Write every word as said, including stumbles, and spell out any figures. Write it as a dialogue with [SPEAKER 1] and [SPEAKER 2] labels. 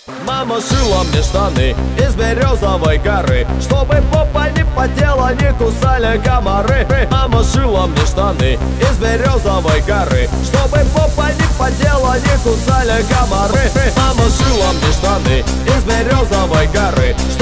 [SPEAKER 1] Мама шила мне штаны из березовой коры, чтобы попа не потела, не кусали комары. Мама шила мне штаны из березовой коры, чтобы попа не потела, не кусали комары. Мама шила мне штаны из березовой коры,